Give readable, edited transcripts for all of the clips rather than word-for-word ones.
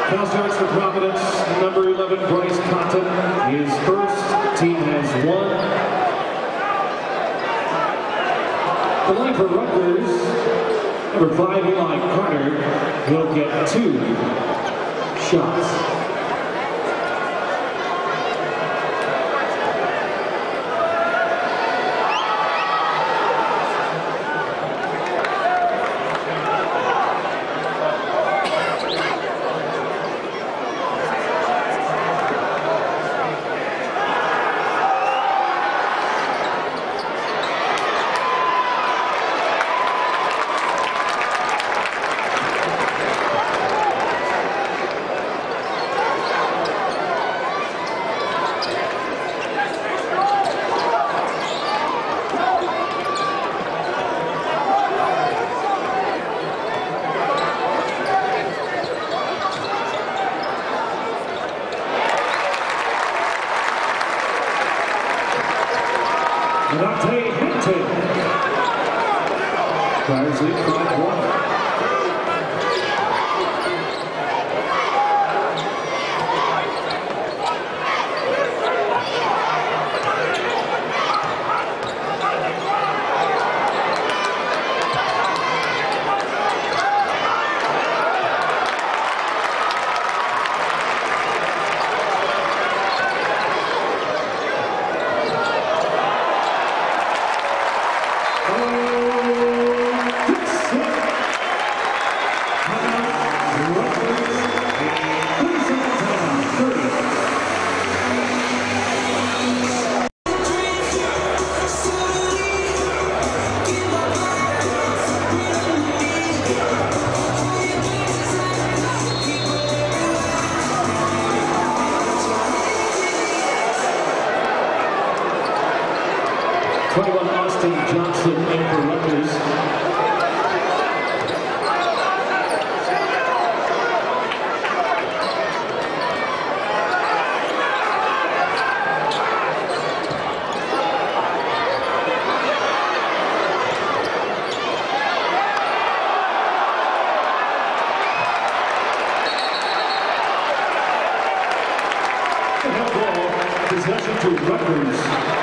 Foul starts for Providence, number 11, Bryce Cotton. His first, team has won. The line for Rutgers, number 5, Bilal Carter. He'll get 2 shots. Fires lead 5-1. Johnson in for Rutgers. Possession to Rutgers.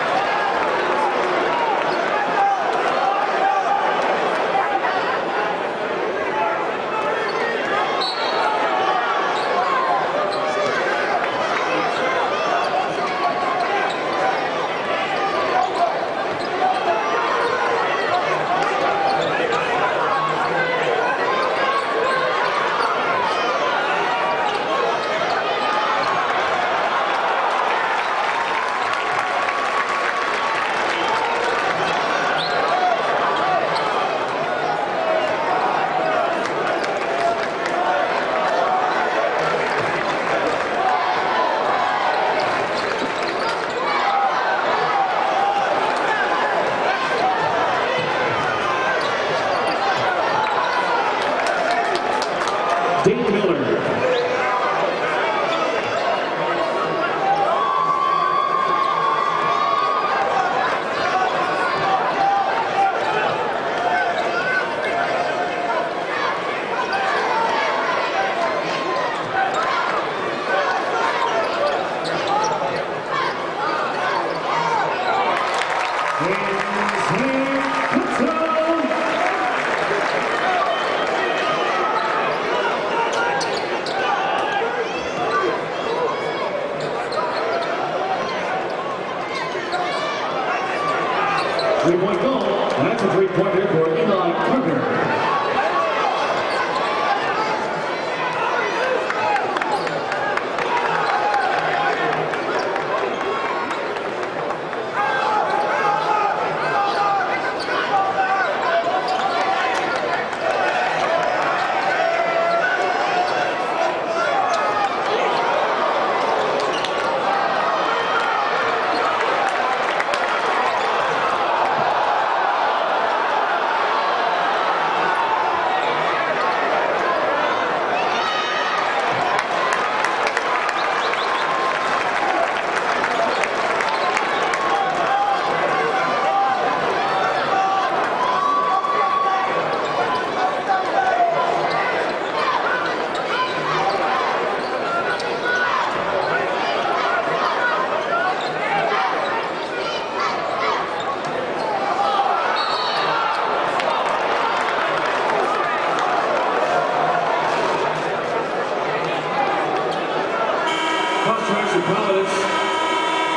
Three-point goal. That's a three-pointer for Bilal Carter.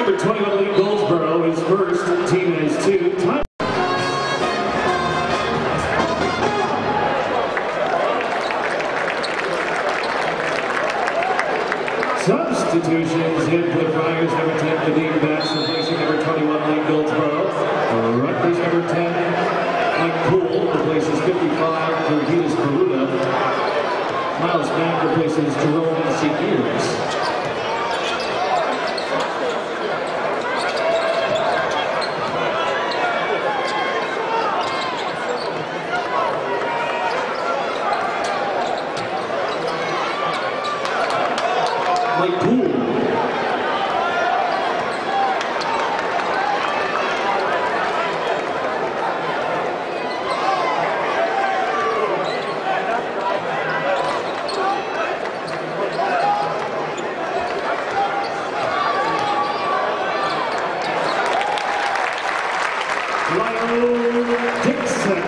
number 21, Lee Goldsboro is first. Team has 2. Time. Substitutions in for the Friars, number 10, Kadeem Bass, replacing number 21, Lee Goldsboro. Rutgers, number 10, Mike Poole, replaces 55, Providence Peruta. Miles Mack replaces Jerome Sears. Mike Poole. Dixon.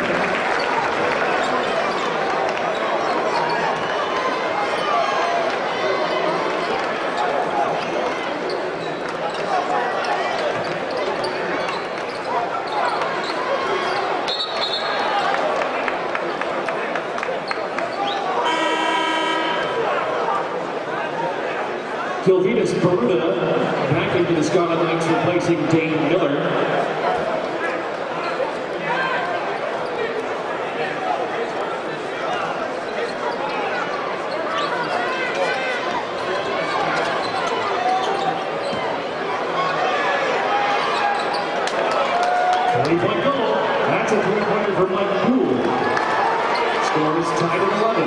Providence Peruta back into the Scarlet Knights, replacing Dane Miller. Three-point goal. That's a three-pointer for Mike Poole. Score is tied at 11.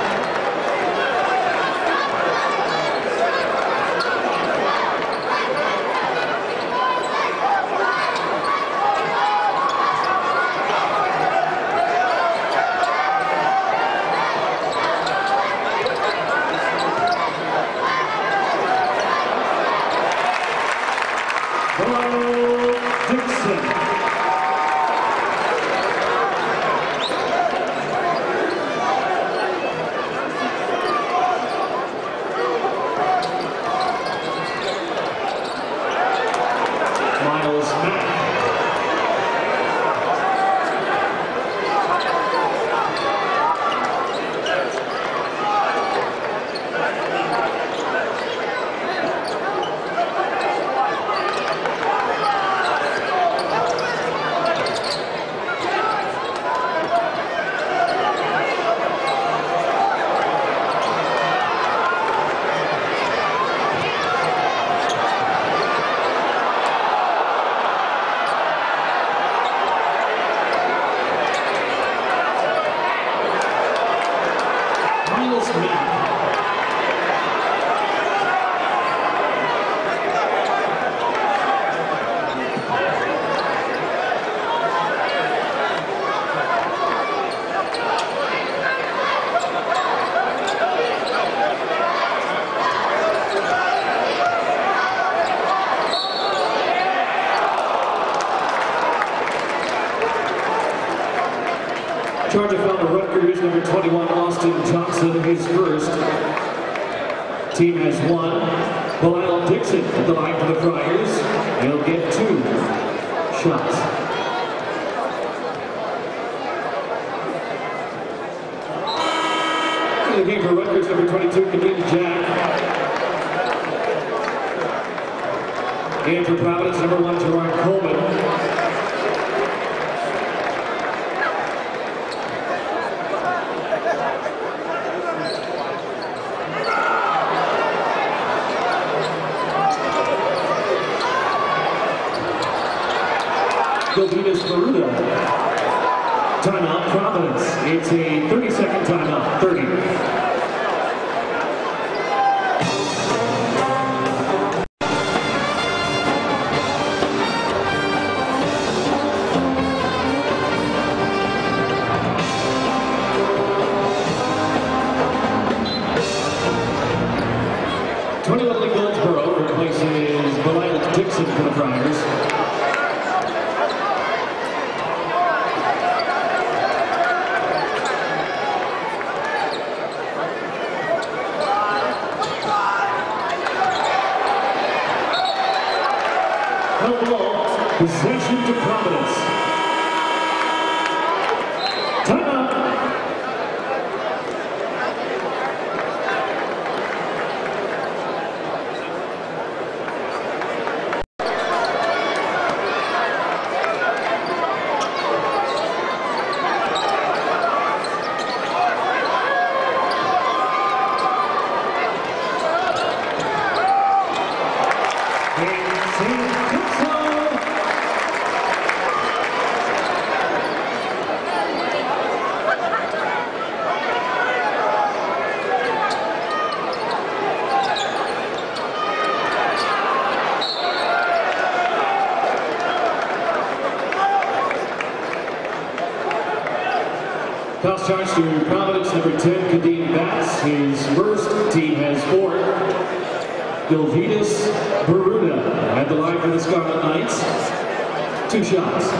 Dixon. Miles Mack. Charge of foul to Rutgers, number 21, Austin Johnson, his first. Team has 1. Bilal Dixon at the line for the Friars. He'll get 2 shots. In the game for Rutgers, number 22, Kadeem Jack. And for Providence, number 1, Gerard Coleman. Providence Peruta. Timeout, Providence. It's a 30-second timeout. 30. Lee Goldsboro replaces Bilal Dixon for the Friars. Possession to Providence. Timeout. Foul charge to Providence, number 10, Kadeem Batts. His first, team has 4. Bilal at the line for the Scarlet Knights. 2 shots.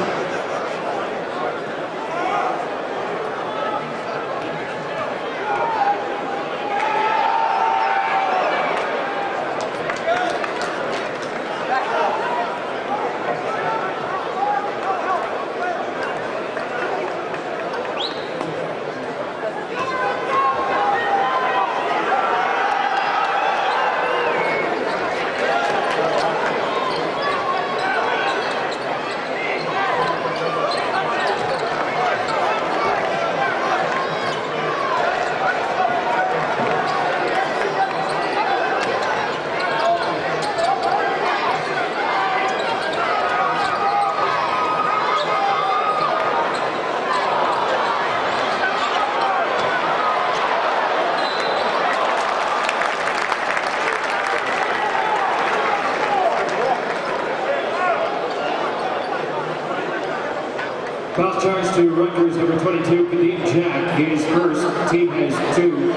Foul charge to Rutgers, number 22, Kadeem Jack. His first, team has 2.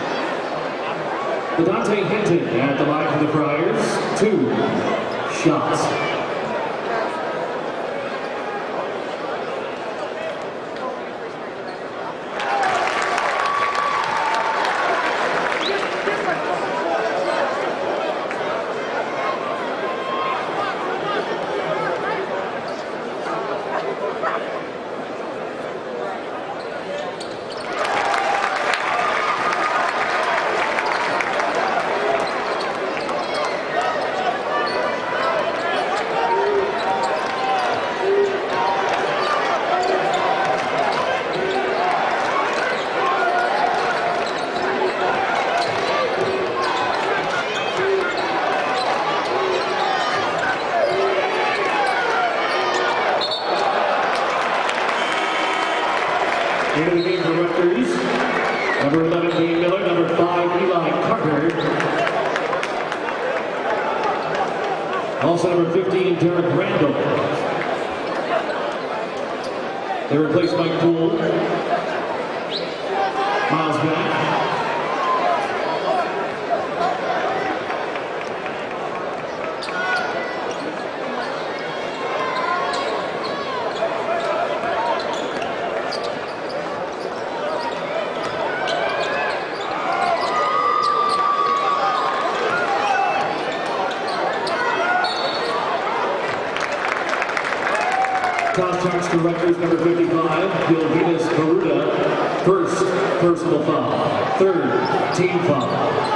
Dante Hinton at the line for the Friars. 2 shots. Into the game for Rutgers. Number 11, Dean Miller. Number 5, Eli Carter. Also number 15, Derek Randall. They replace Mike Poole. Miles back. Foul charge to Rutgers, number 55, Bilal. First, personal foul. 3rd, team foul.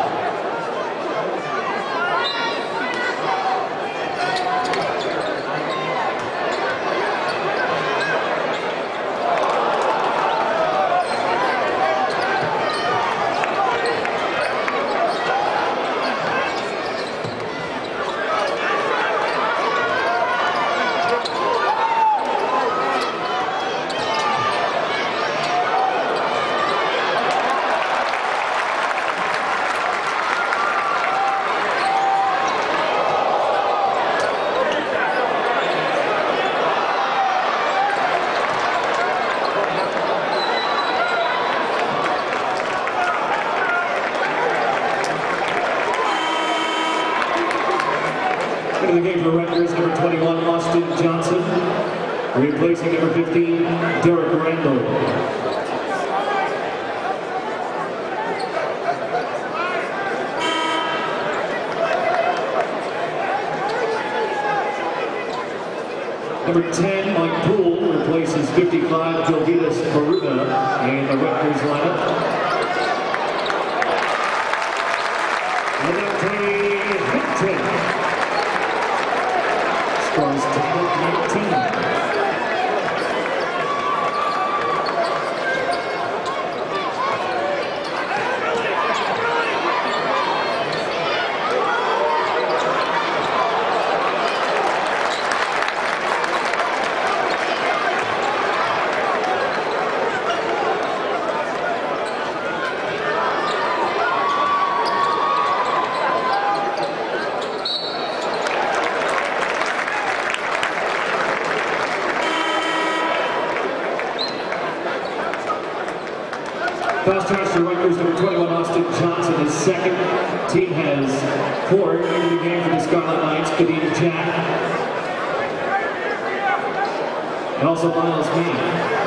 Into the game for Rutgers, number 21, Austin Johnson. Replacing number 15, Derek Randall. Number 10, Mike Poole replaces 55, Gilvitas Baruda in the Rutgers lineup. And then Tony Hinton scores 10-19. Fast charge to Rutgers, number 21, Austin Johnson, his second. Team has 4 into the game for the Scarlet Knights, Kadeem Jack. And also Miles Mead.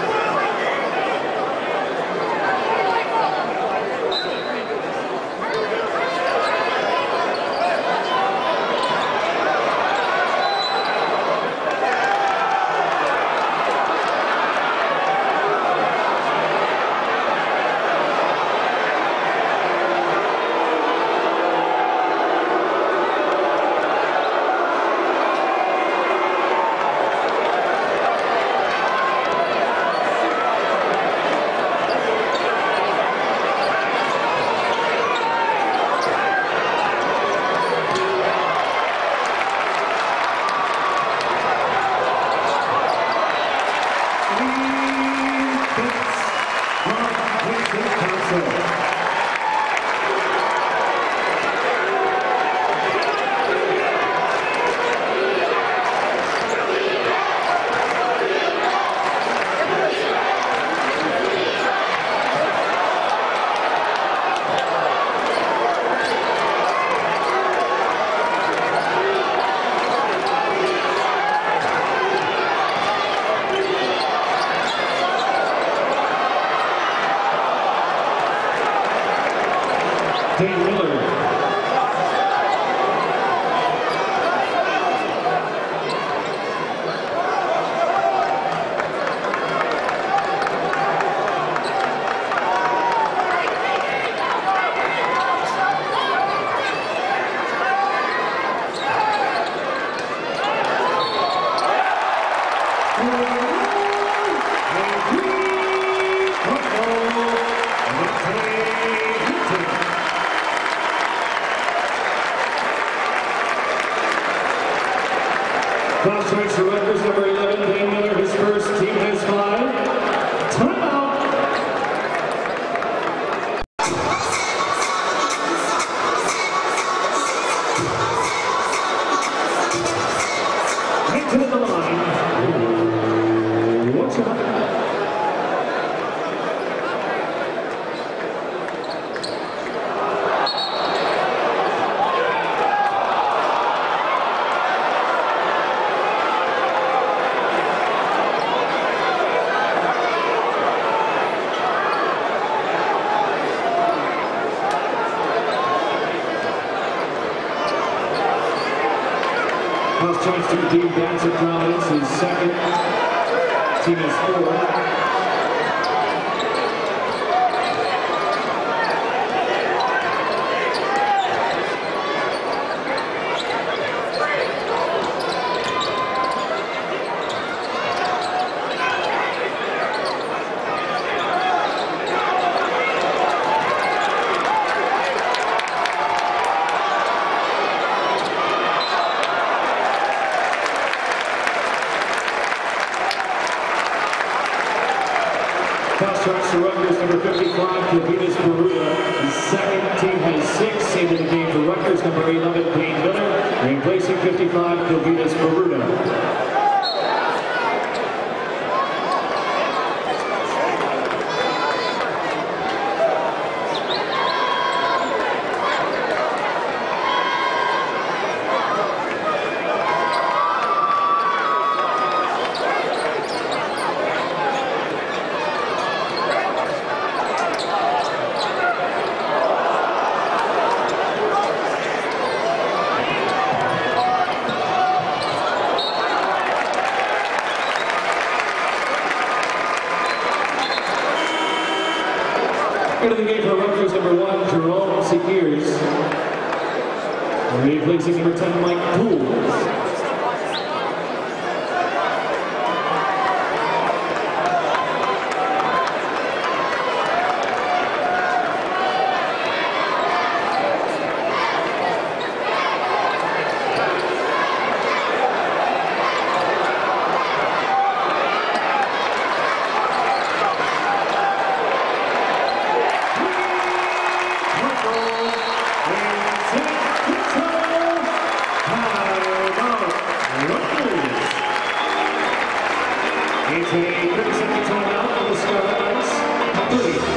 Cross strikes to Rutgers, number 11, Dane Miller, his first. Team has 5. Timeout. Right to the line. What's up? Cross chance to Dean Dance at Providence, his second. Team has 4. Cross strikes to Rutgers, number 55, Gilvitas Baruda. His second. Team has 6. Into the game for Rutgers, number 11, Dane Miller. Replacing 55, Gilvitas Baruda. Into the game for Rutgers number 1, Jerome Sears. Replacing number 10, Mike Poole. It's a 30-second timeout for the Scarlet Knights. 30.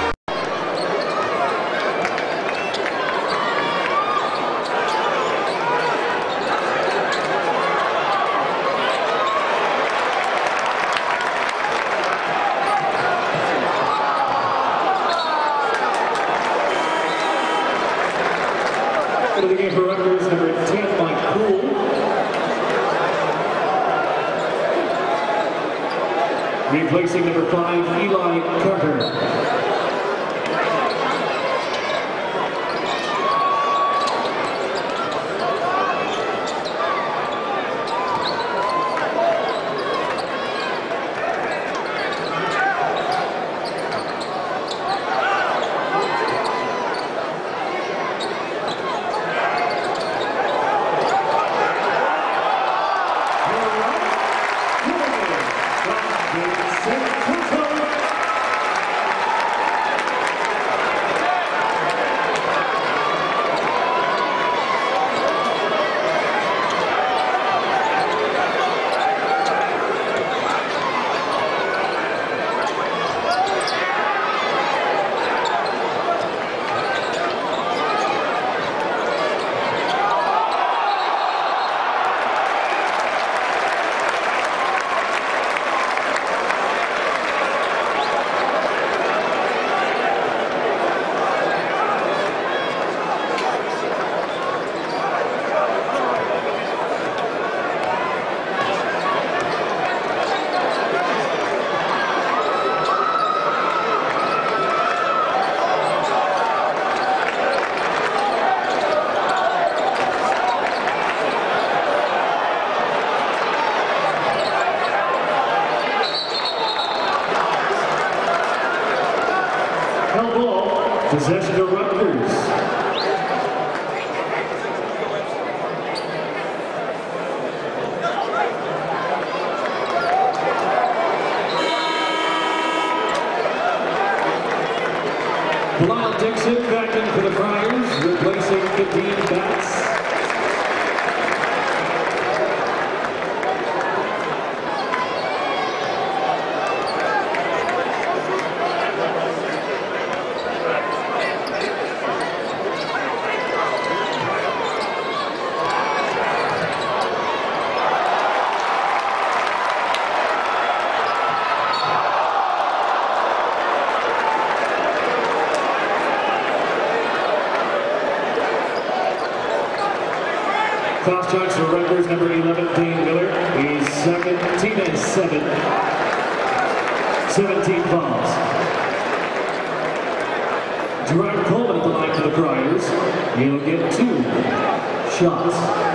Into the game for Rutgers, number 10, Mike Poole. Replacing number 5, Eli Carter. Possession to Rutgers. Bilal Dixon back in for the Friars, replacing 15 bats. Cross charge for Rutgers, number 11, Dane Miller. He's 17-7. 17 balls. Gerard Coleman at the line for the Friars. He'll get 2 shots.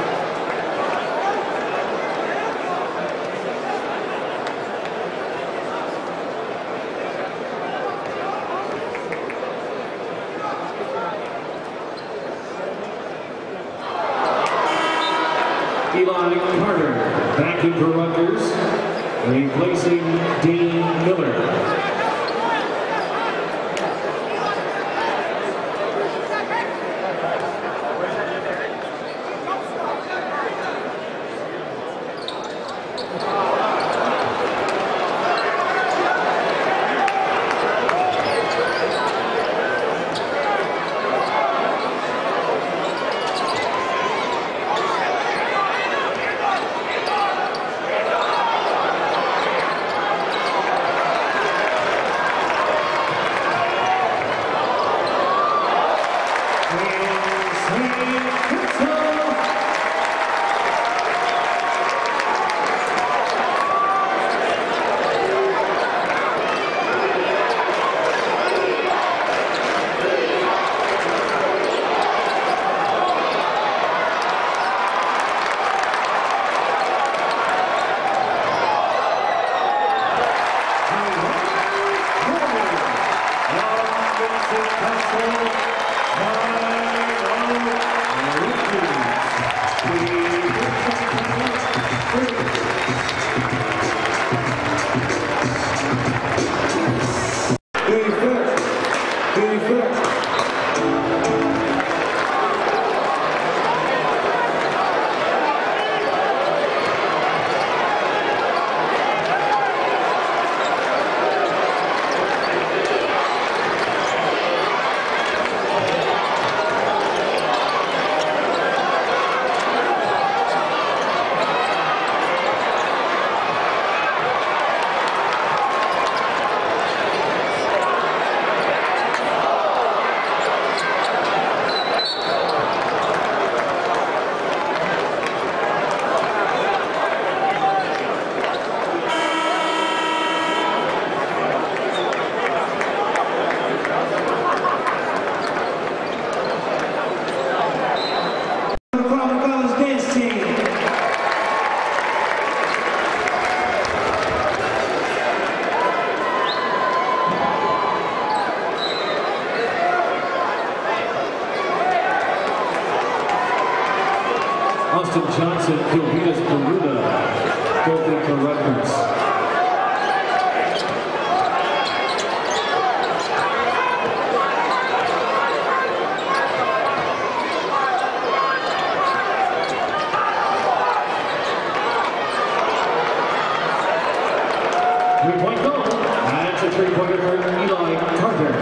Eli Carter back in for Rutgers, replacing Dane Miller. Austin Johnson, Gilvitas Baruda, both in for Rutgers. Three-point goal. That's a three-pointer for Eli Carter.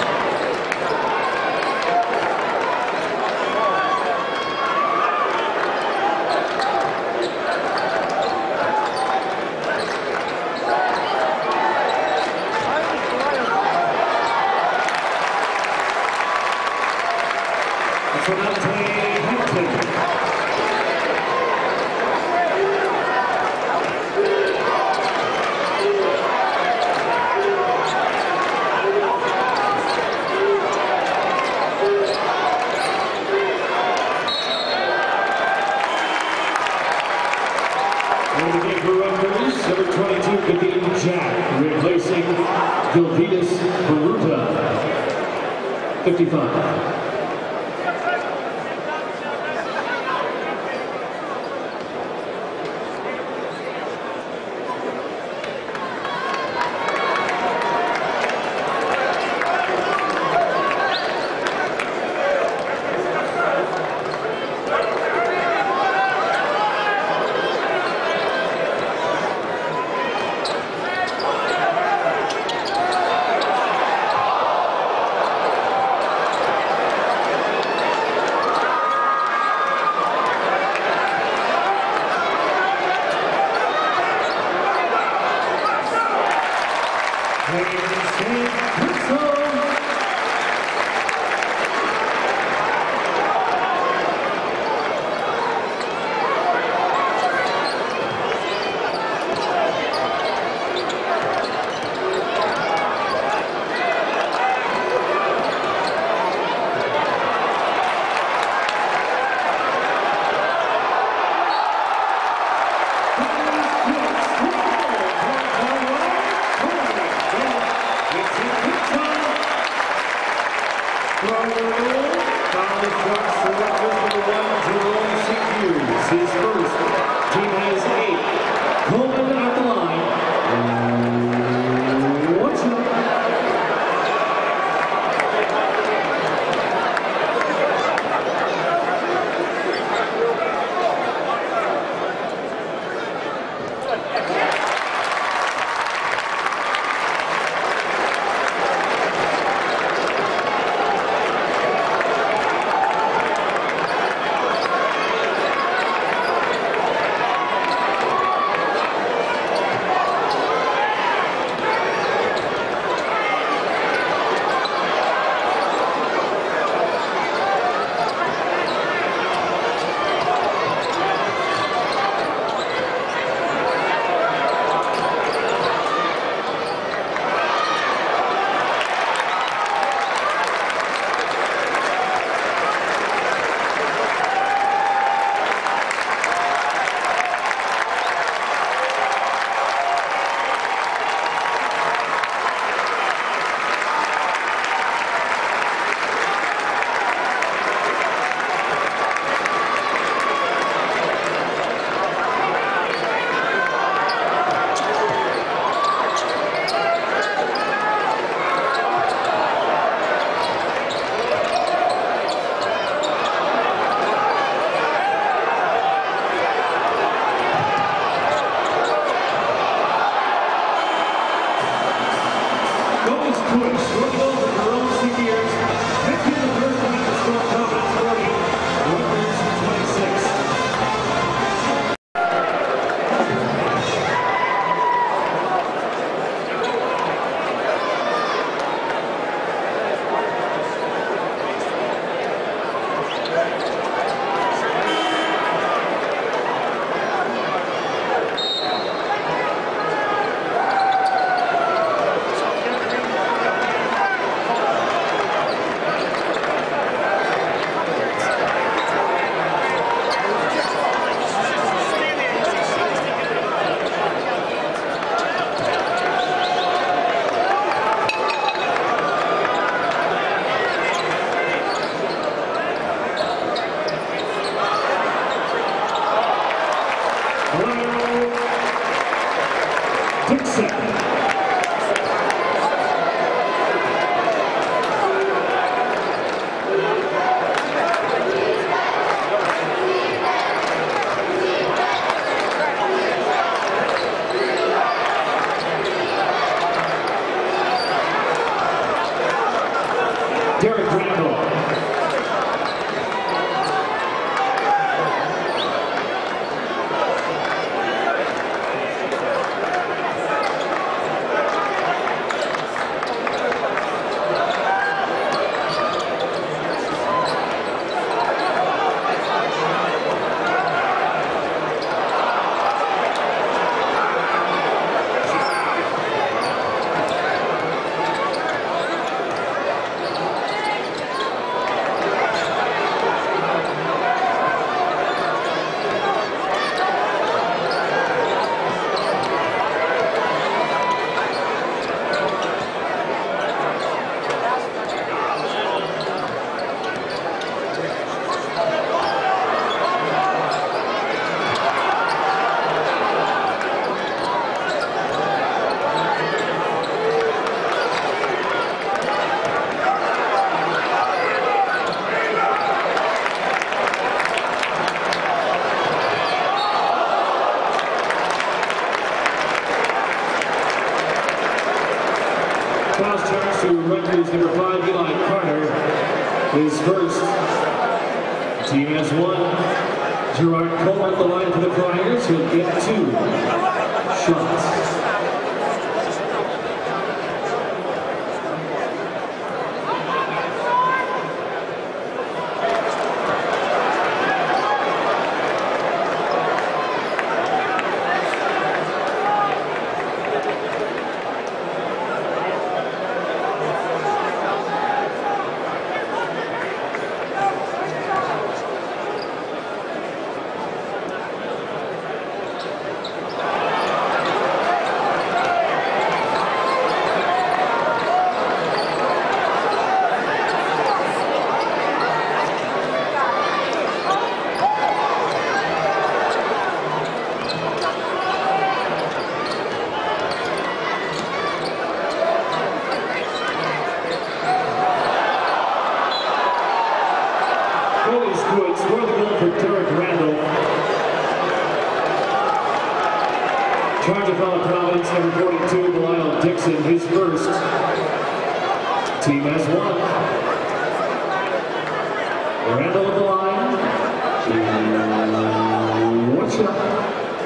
Number 22, Kadeem Jack, replacing Gilvitas Baruta, 55. His first. Team has 8. Coleman at the line. Watch it. Derek Randall. Fouls charge to Rutgers number 5, Bilal, his first. Team has one. Gerard Cole at the line for the Friars. He'll get 2 shots. Score the goal for Derek Randall. Charge of foul Providence, number 42, Bilal, Dixon, his first. Team has one. Randall at the line. One shot.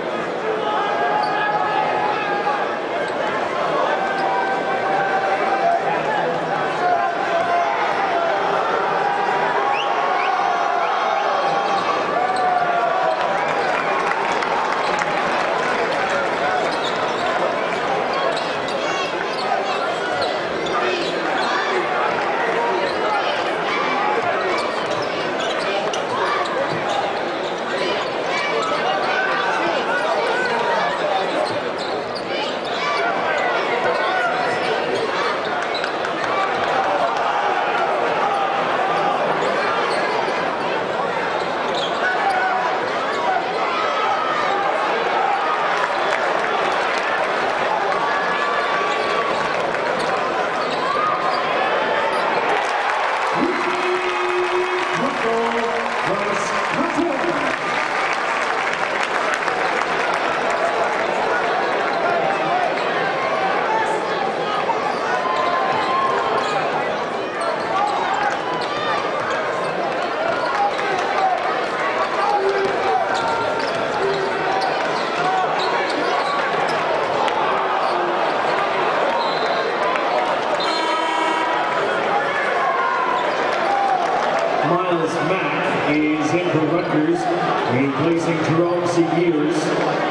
Is in for Rutgers, replacing Jerome Sears.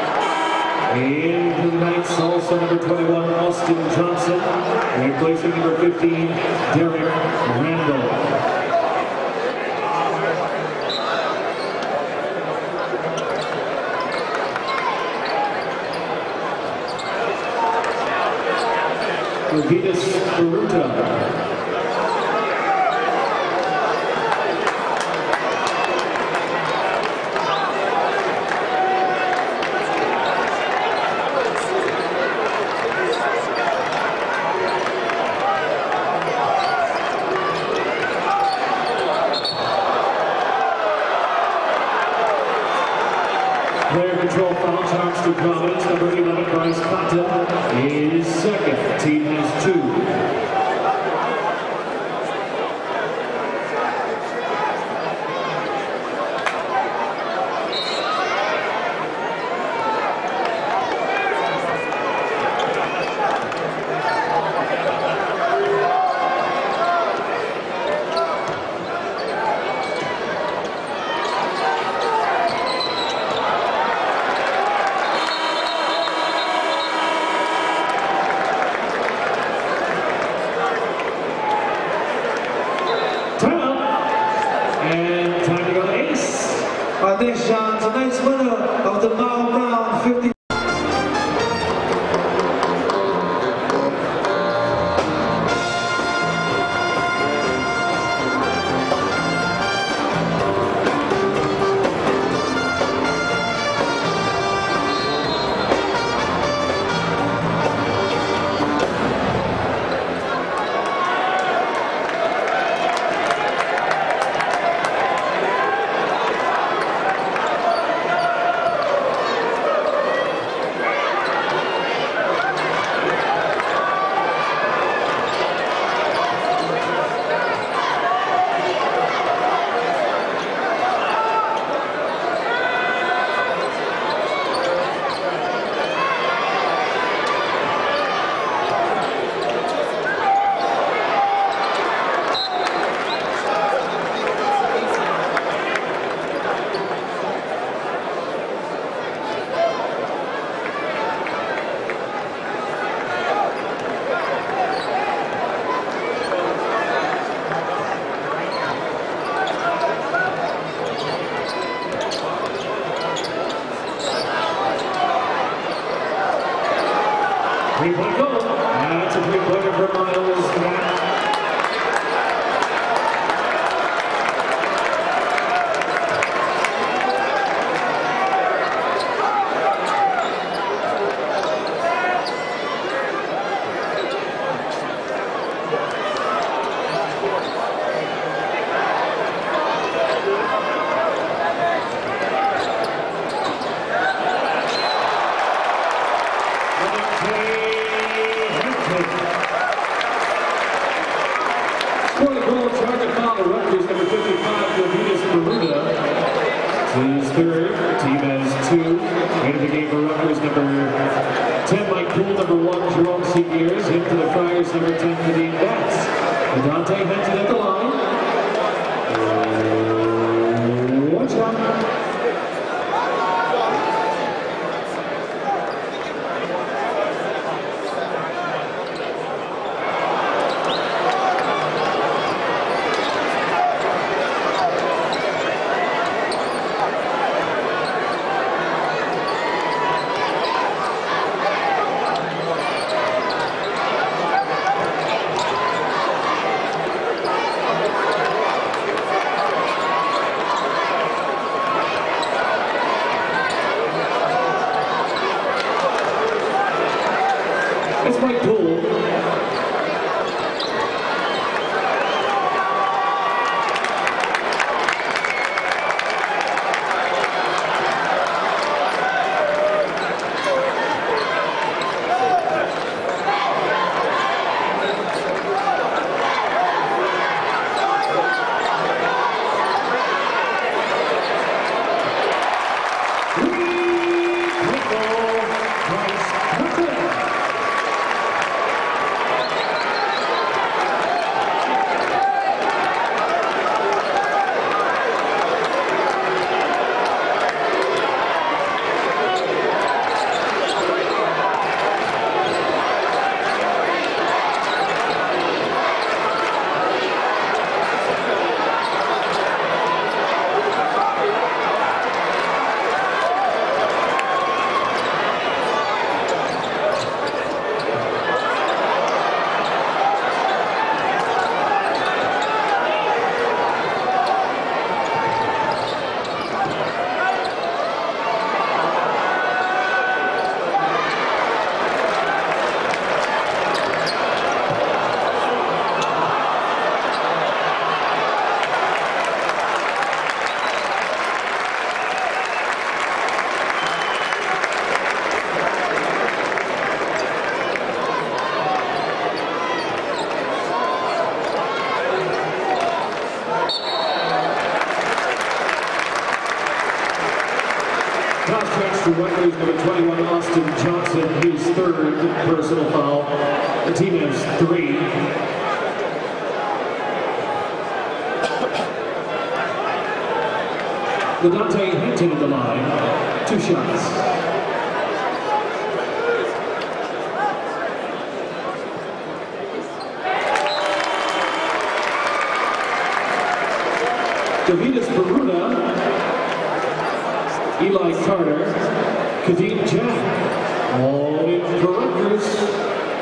In for the Knights, also number 21, Austin Johnson, replacing number 15, Derek Randall. Providence. Player control foul charge to Providence, number 11, Bryce Cotta, is second. Team has 2. congratulations, tonight's winner of the mile round 50. Three-point goal. That's a three-pointer for Miles. Scored a goal, target foul, Rutgers number 55, his third. Team has two. End of the game for Rutgers number 10, Mike Poole, number 1, Jerome Seniors. Hit for the Friars, number 10, Kadeem Batts. Dante heads it at the line. Watch out. It's Mike Poole. To Rutgers number 21, Austin Johnson, his third personal foul. The team has 3. Dante Hinton at the line, 2 shots. Davidus Peruta Eli Carter, Kadeem Jack, all in for Rutgers.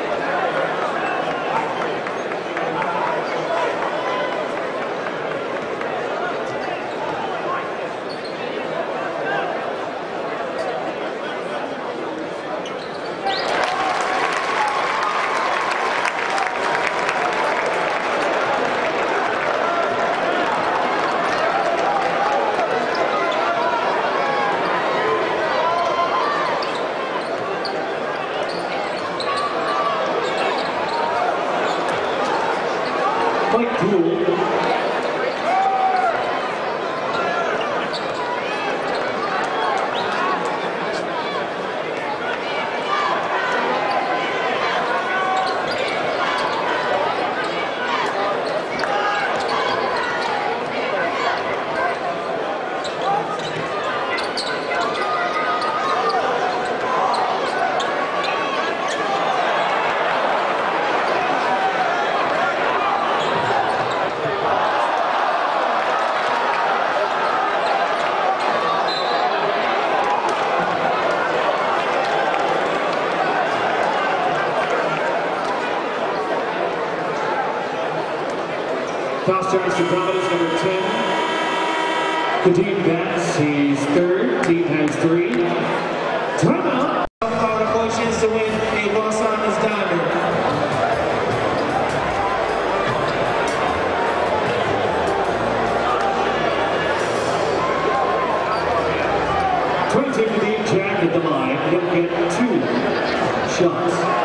Quite cool. Foul starts for Providence, number 10. Kadeem bats, he's third. Team has 3. Timeout. Power for a chance to win a Los Angeles diamond. Kadeem Jack at the line. He'll get 2 shots.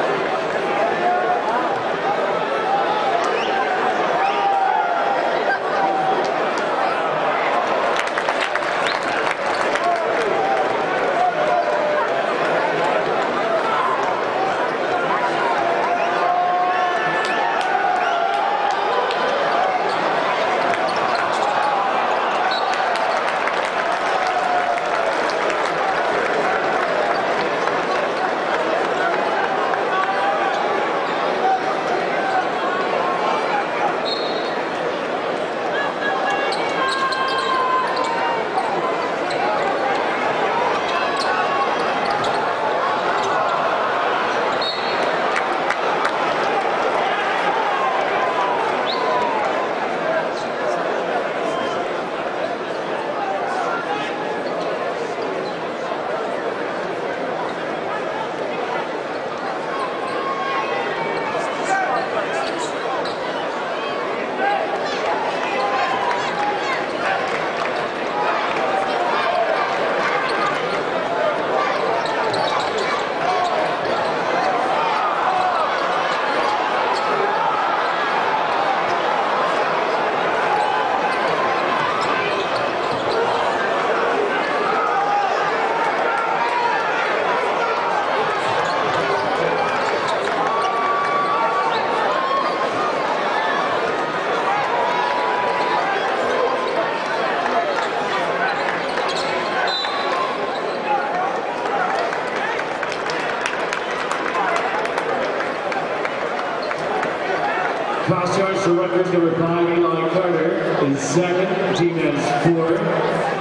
Cross charge for Rutgers, number 5, Eli Carter is 7. Team has 4.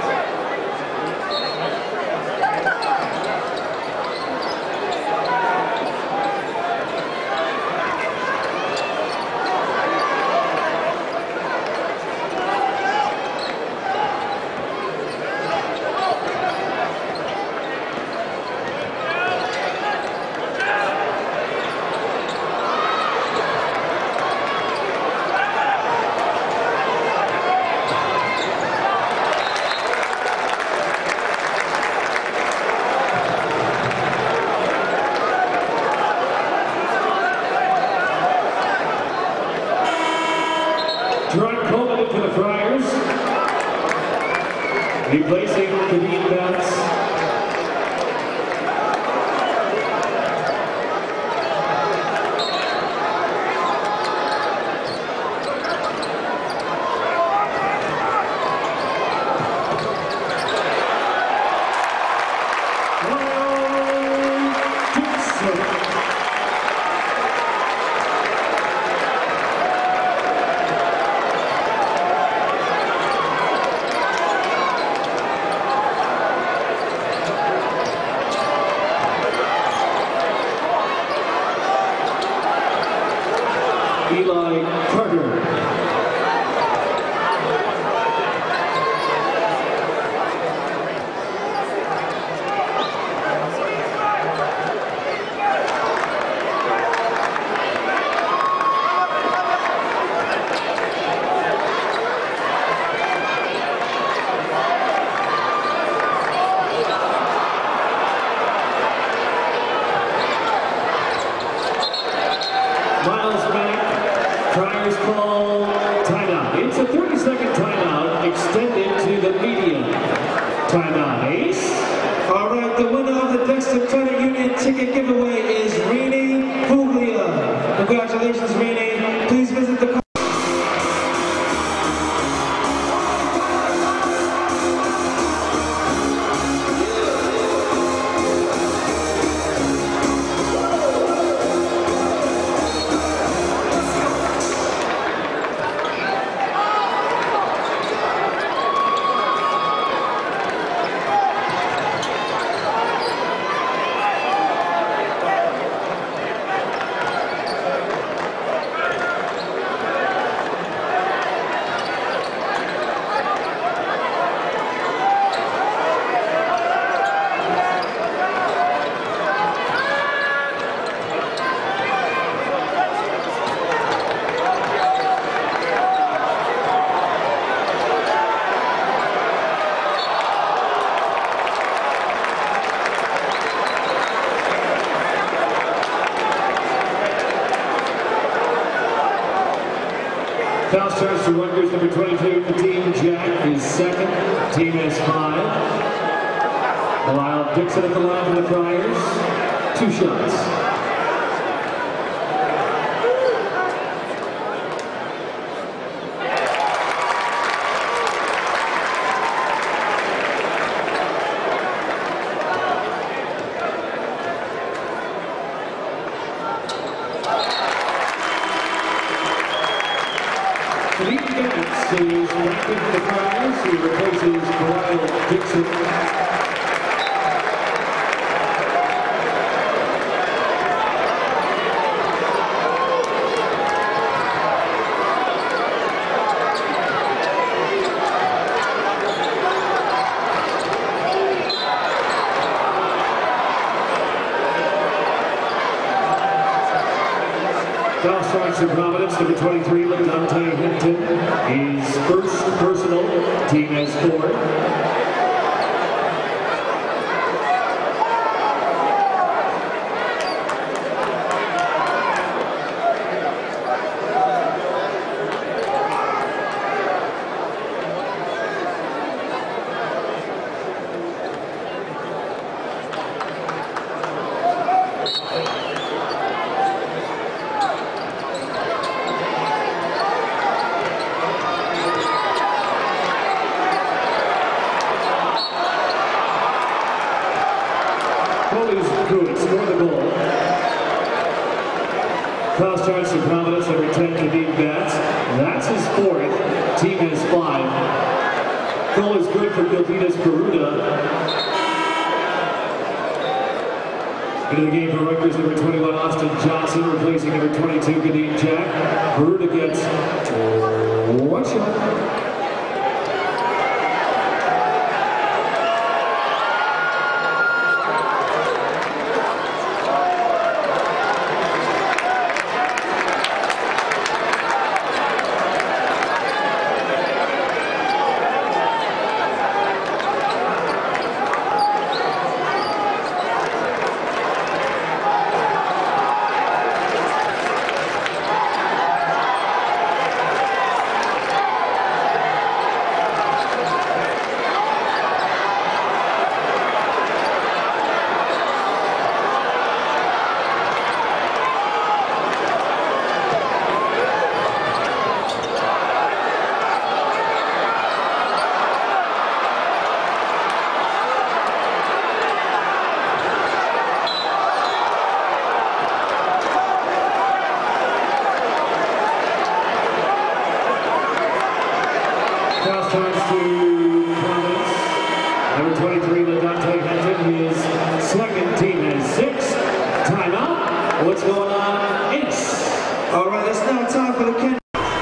For the Friars, replacing Kadeem Bats. Dixon. Eli Carter. Miles back, Friars call timeout. It's a 30-second timeout extended to the median. Timeout, Ace. All right, the winner of the Dixon Credit Union ticket giveaway is Rini Puglia. Congratulations, Rini. Please visit the Foul starts to Rutgers, number 22 for Team Jack is second. Team has 5. Bilal Dixon at the line for the Friars. 2 shots. Lee Bennett is back into the Friars. He replaces Bilal Dixon. Foul strikes in Providence, number 23, Dante Hinton. His first personal. Team has 4. Foley's good, score the goal. Foul starts in Providence, number 10, Kadeem Batts. That's his 4th. Team has 5. Goal is good for Gildinas Peruta. Into the game for Rutgers, number 21, Austin Johnson, replacing number 22, Kadeem Jack. Peruta gets 1 shot. have time for the Ken.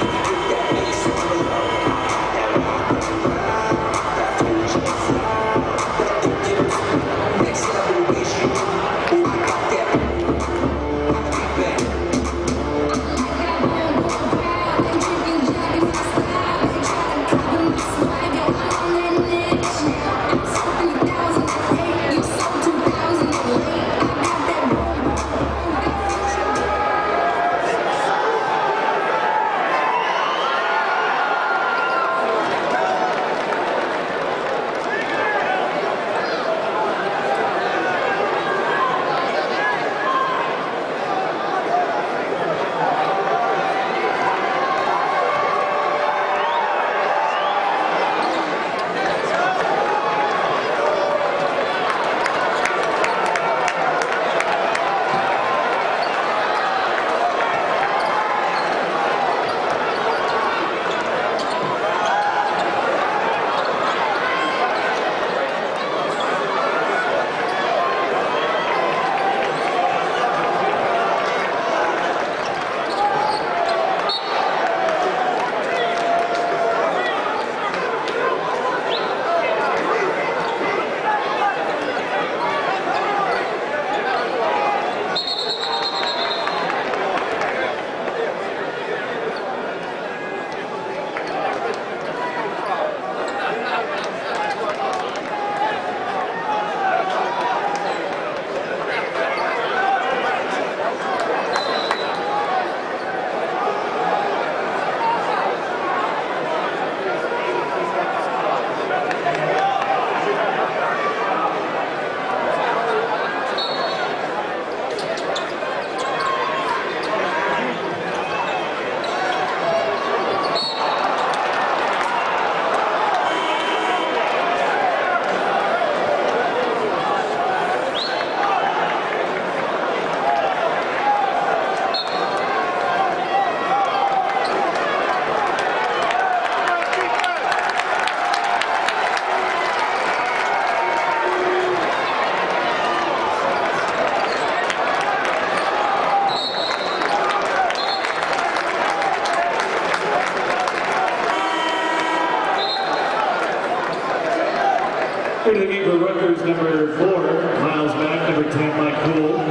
Here to the game for Rutgers, number 4, Miles back, number 10, Mike Poole.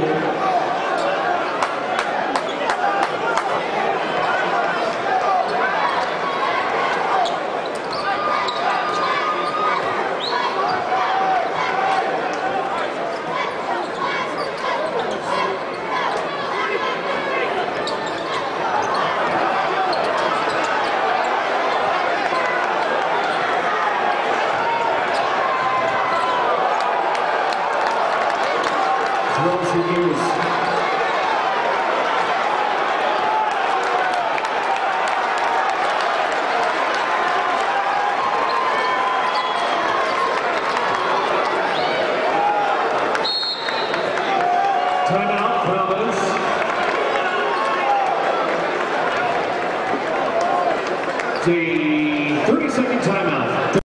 Timeout, Providence. The 30-second timeout.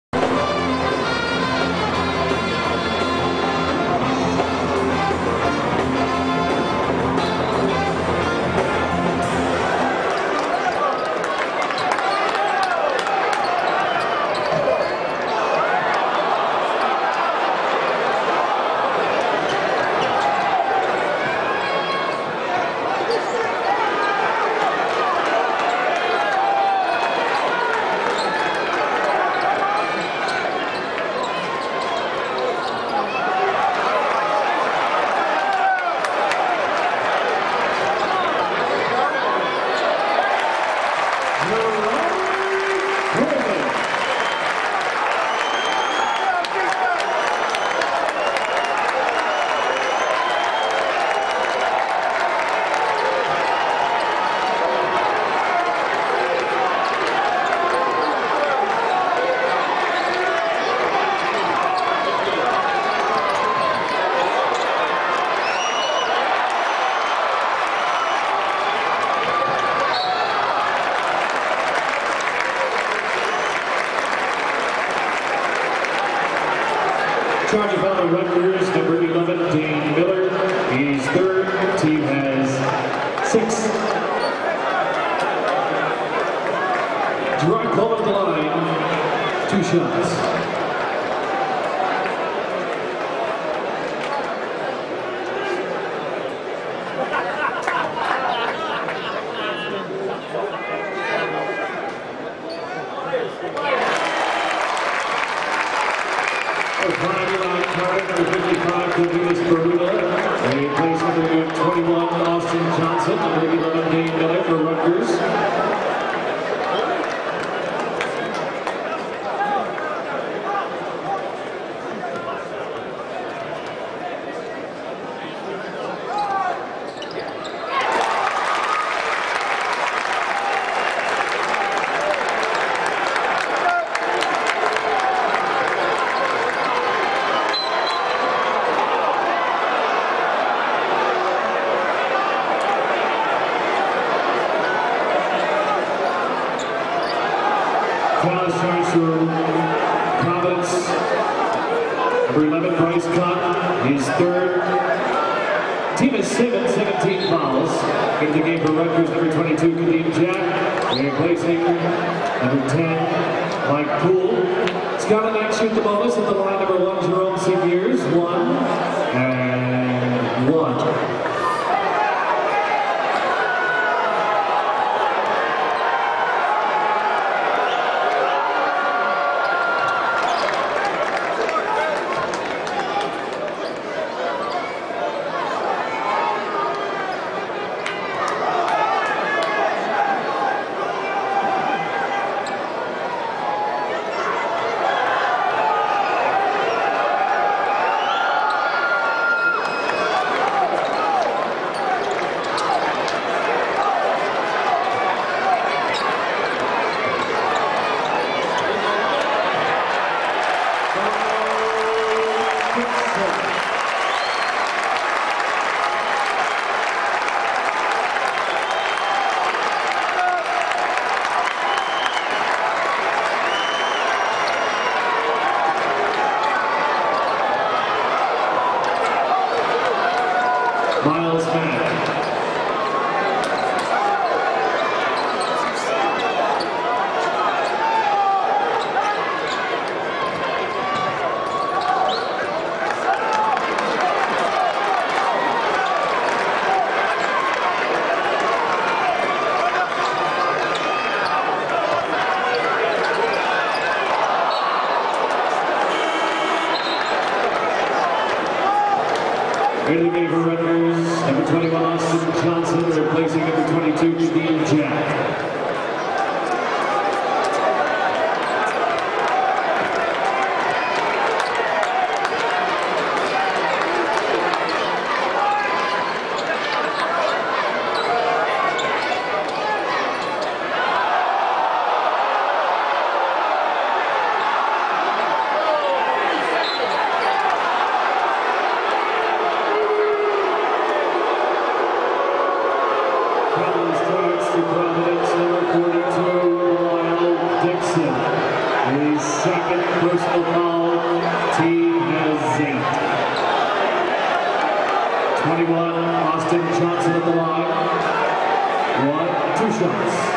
Charging foul on Rutgers, number 11, Dane Miller. He's third. Team has 6. Drive home at the line. 2 shots. Number 55, They place number 21, Austin Johnson. Number 11, Dane Miller for Rutgers. Starts for Providence. Number 11, Bryce Cotton. His third. Team is 17 fouls. In the game for Rutgers, number 22, Kadeem Jack. And replacing number 10, Mike Poole. Scott and Max shoot the bonus at the line. Number 1, Jerome Seviers. 1 and 1. Miles back. Into the game for Rutgers, number 21, Austin Johnson, replacing number 22, Kadeem Jack. Starts to Providence, number 42, Bilal, Dixon. His second personal foul, team has 8. 21, Austin Johnson at the line. 2 shots.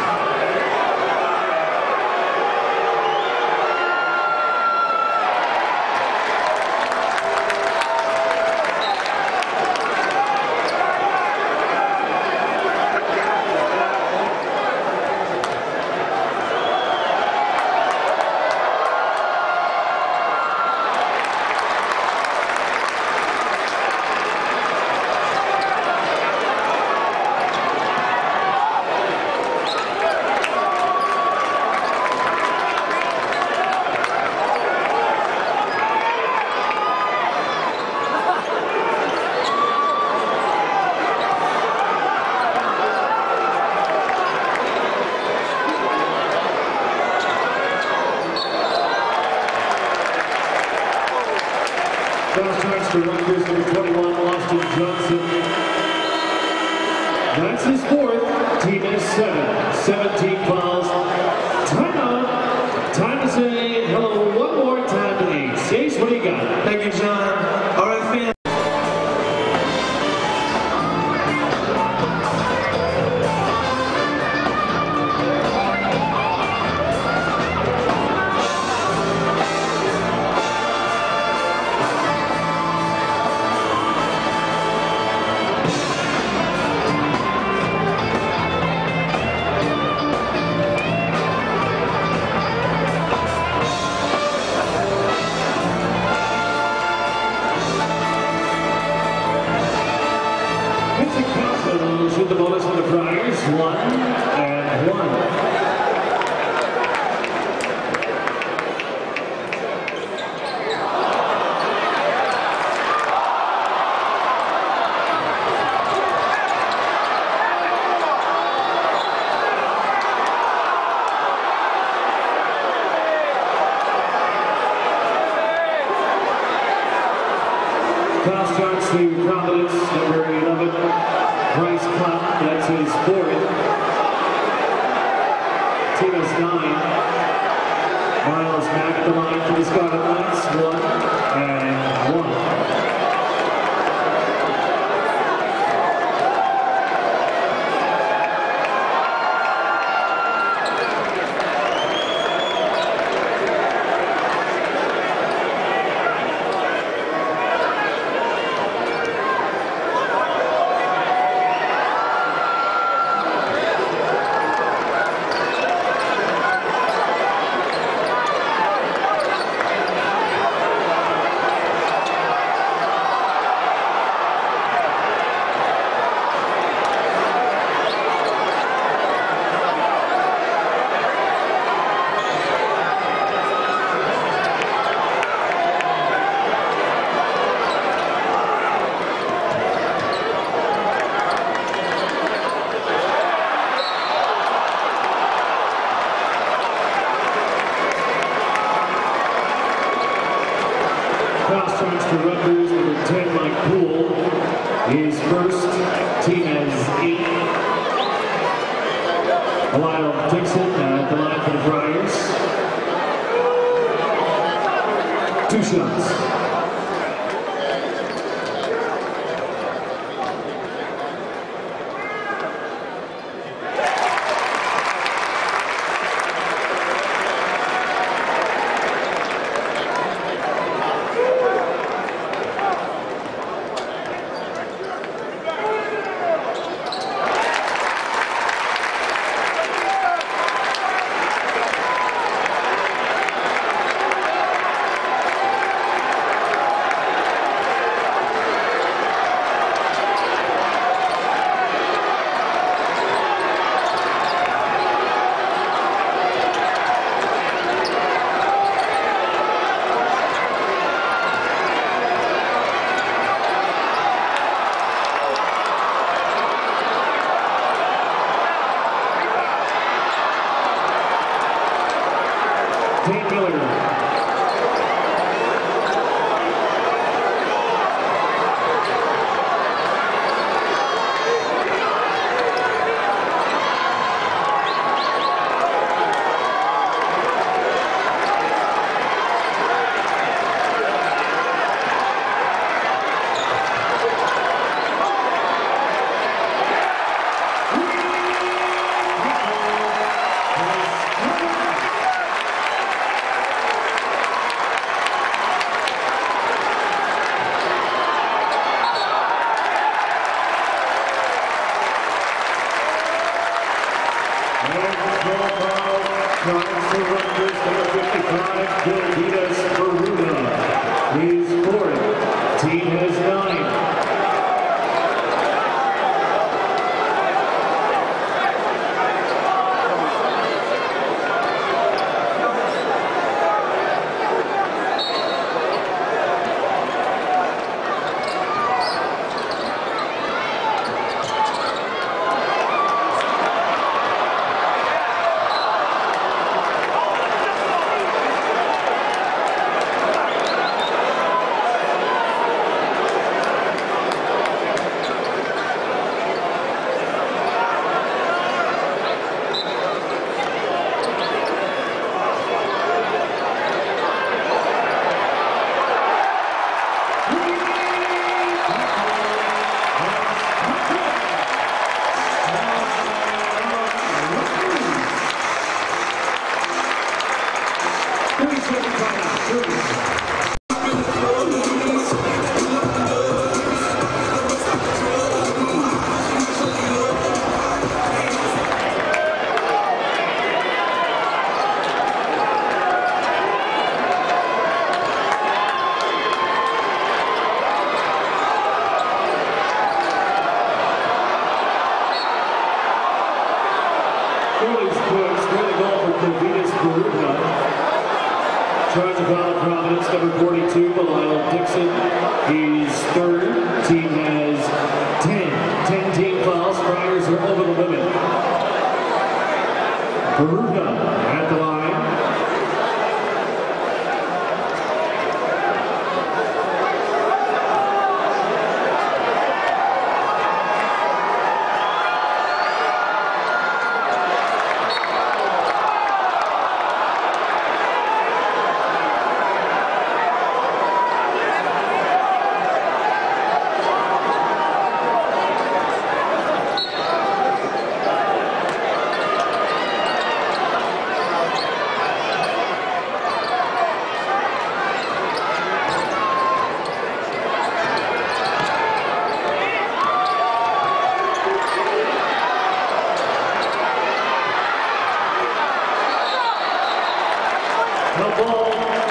Foul charge for Rutgers, number 21, Austin Johnson. That's his 4th. Team is 17 fouls. Timeout. Time to say hello one more time to Ace. Ace, what do you got? Thank you, John. All right, fans. shots to Providence, number 11, Bryce Clout, that's his fourth. Team has 9. Miles back at the line for the Scarlet Knights, 1 and 1. Cross points for Rutgers, number 10, Mike Poole, is first. Team has 8. Bilal Dixon at the line for the Friars. 2 shots. Team has 9. Tries to foul Providence, number 42, Bilal Dixon. He's third. Team has 10 team fouls. Friars are over the limit. Baruga at the line.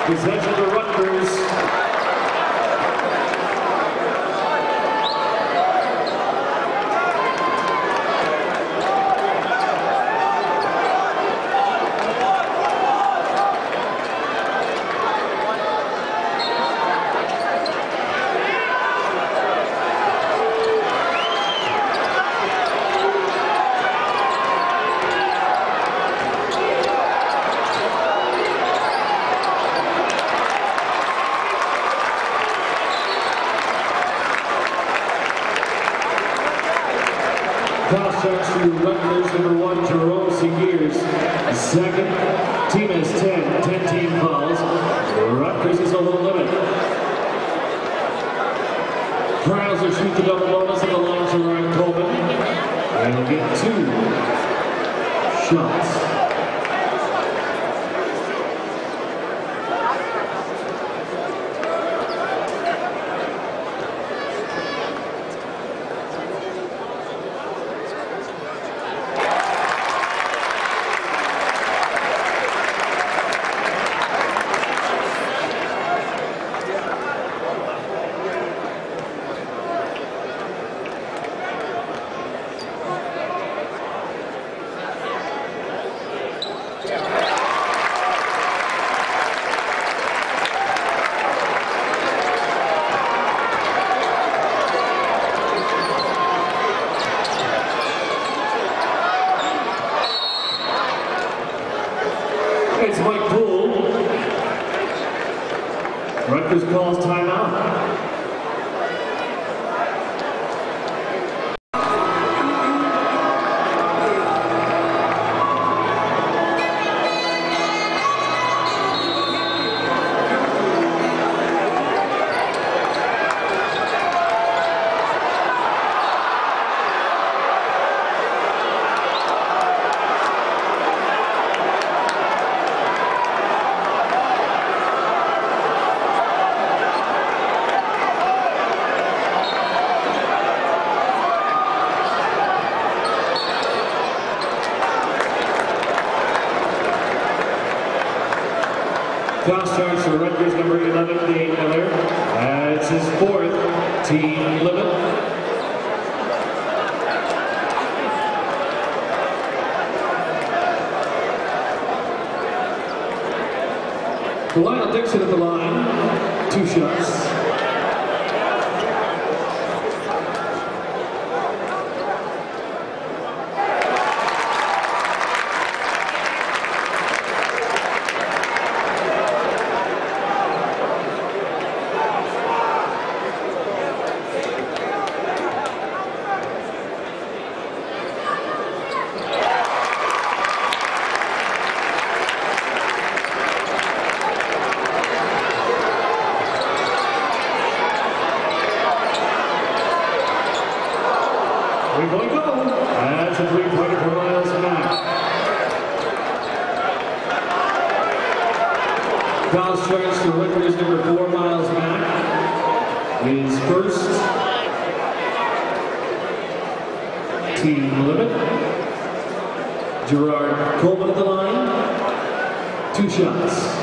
Possession to Rutgers. Cross checks to Rutgers number 1, Jerome Seegers. Second, team has 10 team fouls. Rutgers is over the limit. Trials will shoot the double bonus at the line to Ryan Coleman. And he'll get 2 shots. It's Mike Poole. Rutgers calls timeout. Cross charge for Rutgers number 11, Dave Miller. It's his 4th team limit. Bilal Dixon at the line, 2 shots. We're going to go. That's a 3-pointer for Miles Mack. Foul strikes to Rutgers number 4, Miles Mack. His 1st team limit. Gerard Coleman at the line. 2 shots.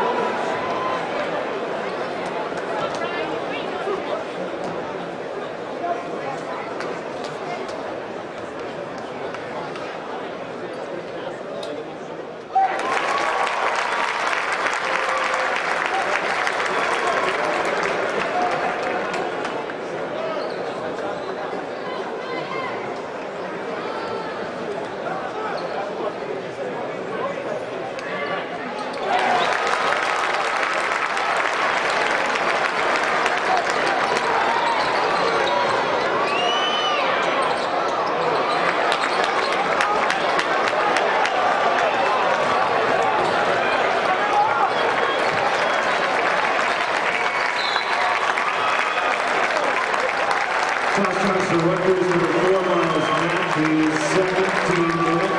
Cross charge for Rutgers number 4, Miles Mack, his 2nd team limit.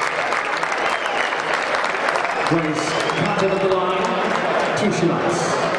Bryce Cotton at the line, 2 shots.